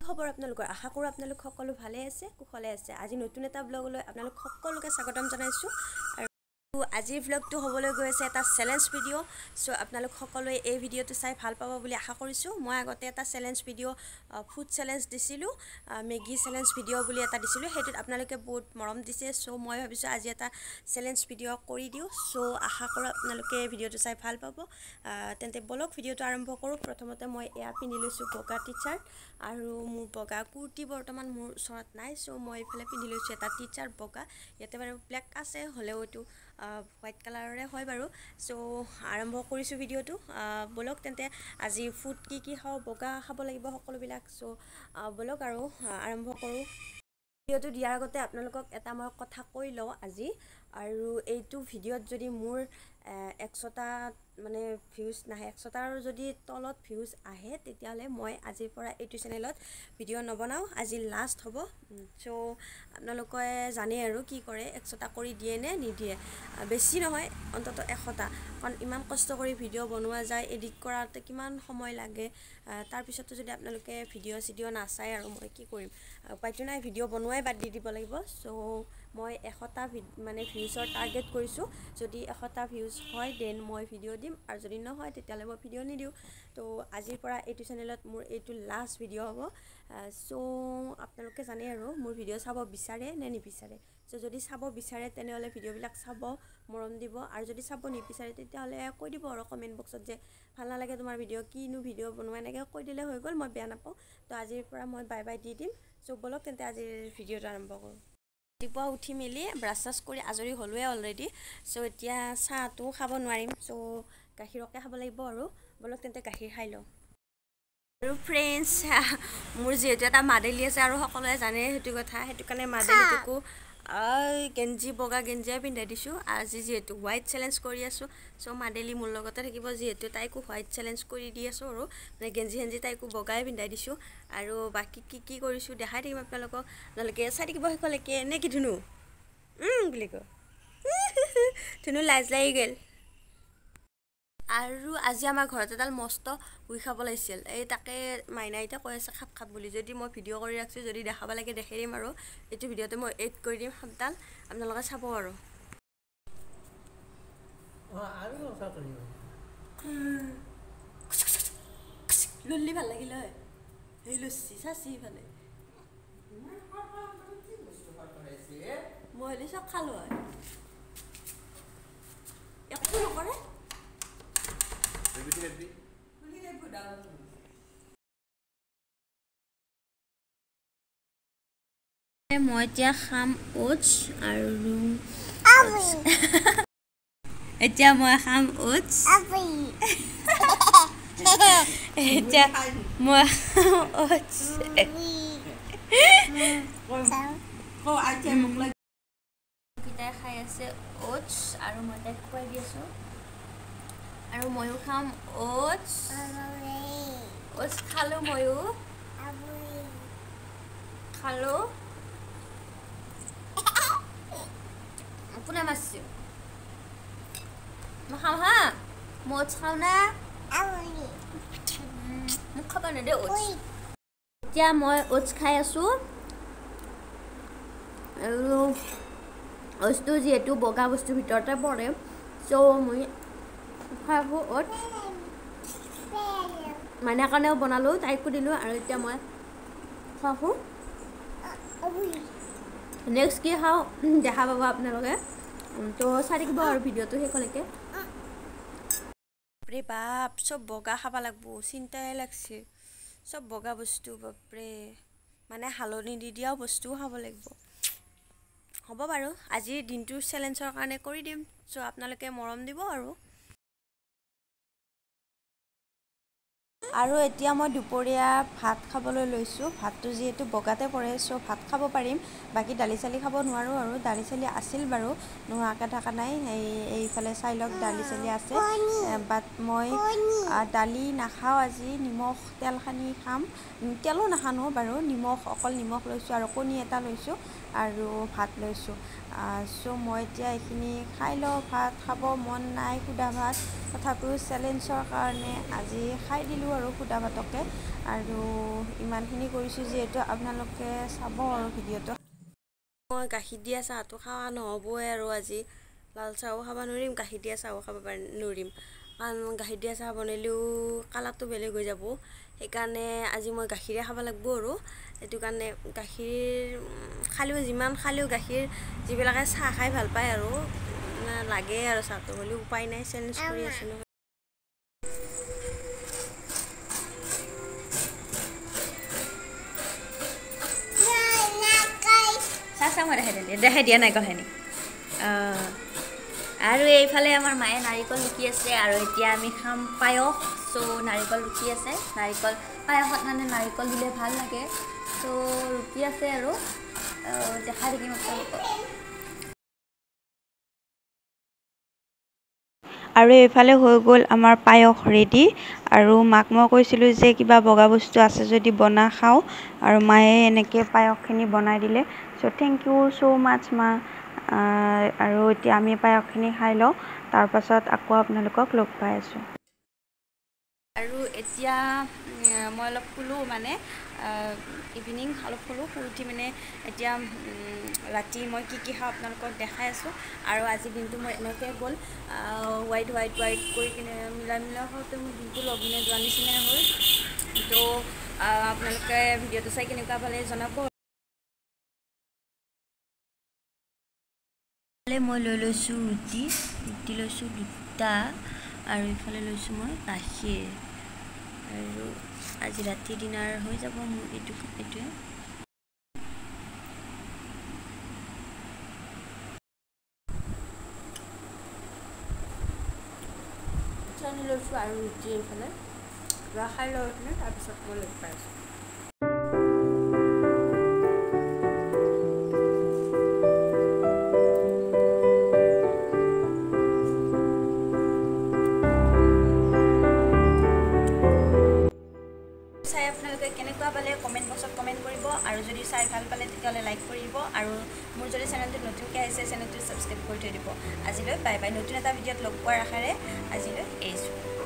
খবৰ আপোনালোকৰ আশা কৰোঁ আপোনালোক সকলো ভালে আছে কুশলে আছে আজি নতুন এটা ব্লগলৈ আপোনালোক সকলোকে স্বাগতম জনাইছোঁ আৰু আজিৰ ব্লগটো হ'বলৈ গৈ আছে এটা চ্যালেঞ্জ ভিডিঅ' সো আপোনালোক সকলোৱে এই ভিডিঅ'টো চাই ভাল পাব বুলি আশা কৰিছোঁ মই আগতে এটা চ্যালেঞ্জ ভিডিঅ' ফুড চ্যালেঞ্জ দিছিলোঁ মেগী চ্যালেঞ্জ ভিডিঅ' বুলি এটা দিছিলোঁ হেতুত আপোনালোকে বহুত মৰম দিছে সো মই ভাবিছোঁ আজি এটা চ্যালেঞ্জ ভিডিঅ' কৰি দিওঁ সো আশা কৰোঁ আপোনালোকে ভিডিঅ'টো চাই ভাল পাব তেন্তে বলক ভিডিঅ'টো আৰম্ভ কৰোঁ প্ৰথমতে মই এয়া পিন্ধি লৈছোঁ বগা টি-চাৰ্ট আৰু মোৰ বগা কুৰ্তি বৰ্তমান মোৰ ওচৰত নাই সো মই ইফালে পিন্ধি লৈছোঁ এটা টি-চাৰ্ট বগা ইয়াতে বাৰু ব্লেক আছে হ'লেও এইটো হোৱাইট কালাৰৰে হয় বাৰু সো আৰম্ভ কৰিছোঁ ভিডিঅ'টো বলক তেন্তে আজি ফুড কি খাওঁ বগা খাব লাগিব সকলোবিলাক সো বলক আৰু আৰম্ভ কৰোঁ ভিডিঅ'টো দিয়াৰ আগতে আপোনালোকক এটা মই কথা কৈ লওঁ আজি আৰু এইটো ভিডিঅ'ত যদি মোৰ 100টা মানে ভিউজ নাহে 100টাৰ যদি তলত ভিউজ আহে তেতিয়াহ'লে মই আজিৰ পৰা এইটো চেনেলত ভিডিঅ' নবনাওঁ আজি লাষ্ট হ'ব সো আপোনালোকে জানে আৰু কি কৰে 100টা কৰি দিয়ে নে নিদিয়ে বেছি নহয় অন্তত 100টা কাৰণ ইমান কষ্ট কৰি ভিডিঅ' বনোৱা যায় এডিট কৰাতে কিমান সময় লাগে তাৰ পিছতো যদি আপোনালোকে ভিডিঅ' নাচায় আৰু মই কি কৰিম উপায়তো নাই ভিডিঅ' বনোৱাই বাদ দি দিব লাগিব সো মই 100টা মানে ভিউজৰ টাৰ্গেট কৰিছোঁ যদি 100টা ভিউজ হয় দেন মই ভিডিঅ' দিম আৰু যদি নহয় তেতিয়াহ'লে মই ভিডিঅ' নিদিওঁ তো আজিৰ পৰা এইটো চেনেলত মোৰ এইটো লাষ্ট ভিডিঅ' হ'ব সো আপোনালোকে জানে আৰু মোৰ ভিডিঅ' চাব বিচাৰে নে নিবিচাৰে সো যদি চাব বিচাৰে তেনেহ'লে ভিডিঅ'বিলাক চাব মৰম দিব আৰু যদি চাব নিবিচাৰে তেতিয়াহ'লে কৈ দিব আৰু কমেণ্ট বক্সত যে ভাল নালাগে তোমাৰ ভিডিঅ' কিনো ভিডিঅ' বনোৱা এনেকৈ কৈ দিলে হৈ গ'ল মই বেয়া নাপাওঁ তো আজিৰ পৰা মই বাই বাই দি দিম সো বলক তেন্তে আজিৰ ভিডিঅ'টো আৰম্ভ কৰোঁ ৰাতিপুৱা উঠি মেলি ব্ৰাছ চাছ কৰি আজৰি হ'লোৱে অলৰেডি সো এতিয়া চাহটো খাব নোৱাৰিম সো গাখীৰকে খাব লাগিব আৰু বলক তেন্তে গাখীৰ খাই লওঁ আৰু ফ্ৰেণ্ডছ মোৰ যিহেতু এটা মাদেলি আছে আৰু সকলোৱে জানে সেইটো কথা সেইটো কাৰণে মাদেলিটোকো গেঞ্জি বগা গেঞ্জিয়ে পিন্ধাই দিছোঁ আজি যিহেতু হোৱাইট চেলেঞ্জ কৰি আছোঁ সো মাদেলি মোৰ লগতে থাকিব যিহেতু তাইকো হোৱাইট চেলেঞ্জ কৰি দি আছোঁ আৰু মানে গেঞ্জি তাইকো বগাই পিন্ধাই দিছোঁ আৰু বাকী কি কৰিছোঁ দেখাই থাকিম আপোনালোকক আপোনালোকে চাই থাকিব শেষলৈকে নে কি ধুনু বুলি কয় ধুনু লাজ লাগি গ'ল আৰু আজি আমাৰ ঘৰত এডাল মস্ত গুই খাব লাগিছিল এই তাকে মাইনাইতে কৈ আছে খাপ বুলি যদি মই ভিডিঅ' কৰি ৰাখিছোঁ যদি দেখাব লাগে দেখাই দিম আৰু এইটো ভিডিঅ'তে মই এড কৰি দিম সাপডাল আপোনালোকে চাব আৰু লুল্লি ভাল লাগিল হয় সেই লুচি চাচি ইফালে মই হ'লে চব খালোঁ হয় একো নকৰে মই এতিয়া খাম ওটছ আৰু এতিয়া মই খাম ওটছ এতিয়া মই ওটছ কেইটাই খাই আছে ওটছ আৰু মই তাইক খুৱাই দি আছোঁ আৰু ময়ো খাম ওটছ ওটছ খালোঁ ময়ো খালোঁ কোনে মাৰিছে মই খাওঁ হা মই ওটছ খাওঁ না মোক খাব নেদে ওটছ এতিয়া মই ওটছ খাই আছোঁ আৰু ওটছটো যিহেতু বগা বস্তুৰ ভিতৰতে পৰে চ' মই খাই আছোঁ ওটছ মাইনাৰ কাৰণেও বনালোঁ তাইকো দিলোঁ আৰু এতিয়া মই খাওঁ নেক্সট কি খাওঁ দেখা পাব আপোনালোকে তো চাই থাকিব আৰু ভিডিঅ'টো শেষলৈকে বাপৰে বাপ চব বগা খাব লাগিব চিন্তাই লাগছে চব বগা বস্তু বাপৰে মানে হালধি দি দিয়াও বস্তুও খাব লাগিব হ'ব বাৰু আজিৰ দিনটোৰ চেলেঞ্জৰ কাৰণে কৰি দিম চ' আপোনালোকে মৰম দিব আৰু এতিয়া মই দুপৰীয়া ভাত খাবলৈ লৈছোঁ ভাতটো যিহেতু বগাতে পৰে চ' ভাত খাব পাৰিম বাকী দালি চালি খাব নোৱাৰোঁ আৰু দালি চালি আছিল বাৰু নোহোৱাকৈ থকা নাই এইফালে চাই লওক দালি চালি আছে বাট মই দালি নাখাওঁ আজি নিমখ তেল সানি খাম তেলো নাসানো বাৰু অকল নিমখ লৈছোঁ আৰু কণী এটা লৈছোঁ আৰু ভাত লৈছোঁ চ' মই এতিয়া এইখিনি খাই লওঁ ভাত খাব মন নাই সুদা ভাত তথাপিও চেলেঞ্জৰ কাৰণে আজি খাই দিলোঁ আৰু সুদা ভাতকে আৰু ইমানখিনি কৰিছোঁ যিহেতু আপোনালোকে চাব আৰু ভিডিঅ'টো মই গাখীৰ দিয়া চাহটো খোৱা নহ'বই আৰু আজি লাল চাহো খাব নোৱাৰিম গাখীৰ দিয়া চাহো খাব নোৱাৰিম কাৰণ গাখীৰ দিয়া চাহ বনালেও কালাৰটো বেলেগ হৈ যাব সেইকাৰণে আজি মই গাখীৰে খাব লাগিব আৰু সেইটো কাৰণে গাখীৰ খালেও যিমান খালেও গাখীৰ যিবিলাকে চাহ খাই ভাল পায় আৰু লাগে আৰু চাহটো হ'লেও উপায় নাই চেলেঞ্জ কৰি আছোঁ নহয় দেখাই দিয়া নাই কলহেনি আৰু এইফালে আমাৰ মায়ে নাৰিকল ৰুকি আছে আৰু এতিয়া আমি খাম পায়স চ' নাৰিকল ৰুকি আছে নাৰিকল পায়সত মানে নাৰিকল দিলে ভাল লাগে চ' ৰুকি আছে আৰু দেখাই থাকিম আপোনালোকক আৰু এইফালে হৈ গ'ল আমাৰ পায়স ৰেডি আৰু মাক মই কৈছিলোঁ যে কিবা বগা বস্তু আছে যদি বনা খাওঁ আৰু মায়ে এনেকৈ পায়সখিনি বনাই দিলে চ' থেংক ইউ ছ' মাছ মা আৰু এতিয়া আমি পায়সখিনি খাই লওঁ তাৰপাছত আকৌ আপোনালোকক লগ পাই আছোঁ আৰু এতিয়া মই অলপ শুলোঁ মানে ইভিনিং অলপ শুলোঁ শুই উঠি মানে এতিয়া ৰাতি মই কি খাওঁ আপোনালোকক দেখাই আছোঁ আৰু আজিৰ দিনটো মই এনেকৈ গ'ল হোৱাইট কৰি কিনে মিলাই খাওঁতে মোৰ দিনটো লঘোনে যোৱা নিচিনাই হ'ল তো আপোনালোকে ভিডিঅ'টো চাই কেনেকুৱা পালে জনাব মই লৈ লৈছোঁ ৰুটি লৈছোঁ দুটা আৰু ইফালে লৈছোঁ মই গাখীৰ আৰু আজি ৰাতি ডিনাৰ হৈ যাব মোৰ এইটোৱে লৈছোঁ আৰু ৰুটি এইফালে খাই লৈ কিনে তাৰপিছত মই লগ পাই আছোঁ চাই আপোনালোকে কেনেকুৱা পালে কমেণ্ট বক্সত কমেণ্ট কৰিব আৰু যদি চাই ভাল পালে তেতিয়াহ'লে লাইক কৰিব আৰু মোৰ যদি চেনেলটো নতুনকৈ আহিছে চেনেলটো ছাবস্ক্ৰাইব কৰি থৈ দিব আজিলৈ বাই বাই নতুন এটা ভিডিঅ'ত লগ পোৱাৰ আশাৰে আজিলৈ এৰিছোঁ